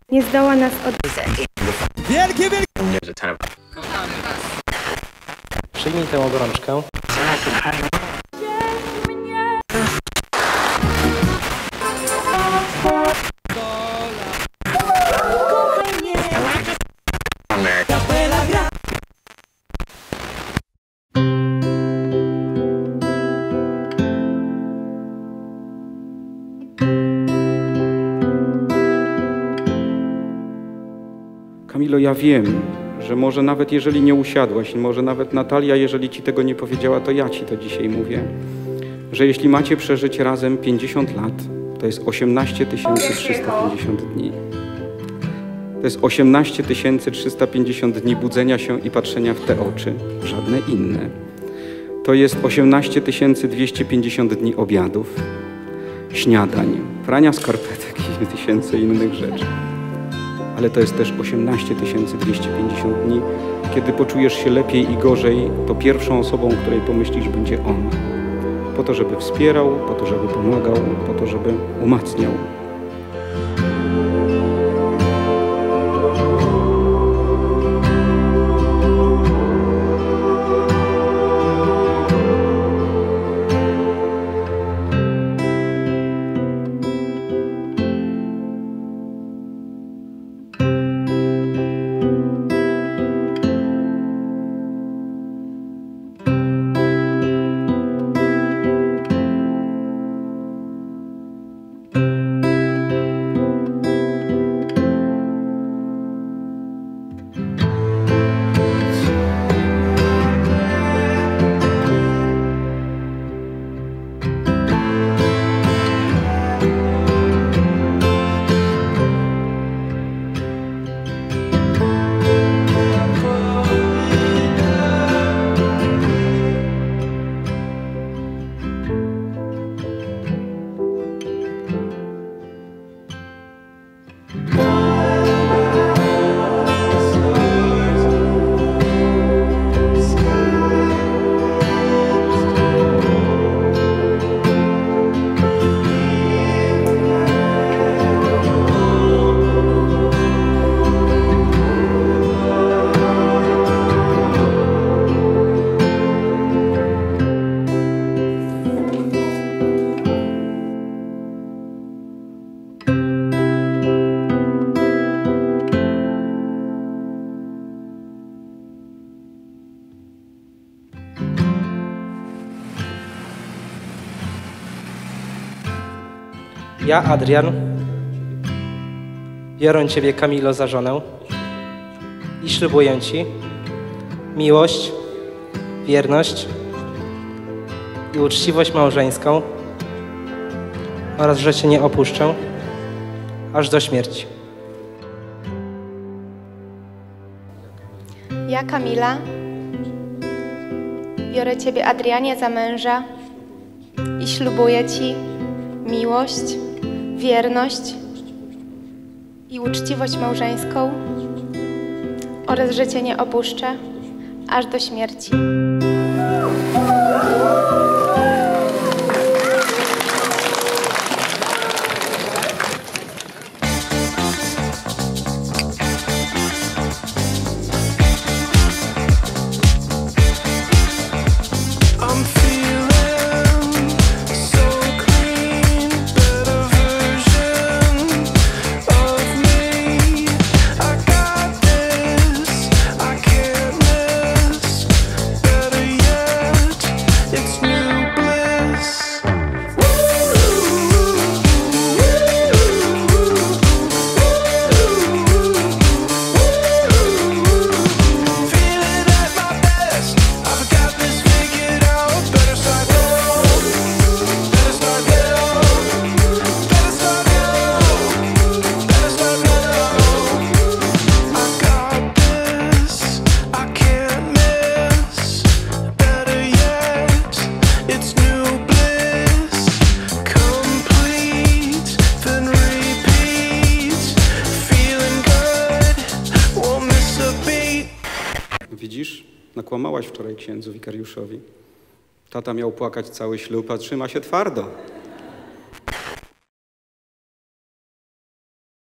Nie zdoła nas Wielkie! Kochamy was. Przyjmij tę obrączkę. Kamilo, ja wiem, że może nawet jeżeli nie usiadłaś, może nawet Natalia, jeżeli ci tego nie powiedziała, to ja ci to dzisiaj mówię, że jeśli macie przeżyć razem 50 lat, to jest 18 350 dni. To jest 18 350 dni budzenia się i patrzenia w te oczy, żadne inne. To jest 18 250 dni obiadów, śniadań, prania skarpetek i tysięcy innych rzeczy. Ale to jest też 18 250 dni, kiedy poczujesz się lepiej i gorzej, to pierwszą osobą, o której pomyślisz, będzie on. Po to, żeby wspierał, po to, żeby pomagał, po to, żeby umacniał. Ja, Adrian, biorę Ciebie, Kamilo, za żonę i ślubuję Ci miłość, wierność i uczciwość małżeńską oraz, że Cię nie opuszczę aż do śmierci. Ja, Kamila, biorę Ciebie, Adrianie, za męża i ślubuję Ci miłość, wierność i uczciwość małżeńską oraz, że Cię nie opuszczę aż do śmierci. Widzisz? Nakłamałaś wczoraj księdzu wikariuszowi. Tata miał płakać cały ślub, a trzyma się twardo.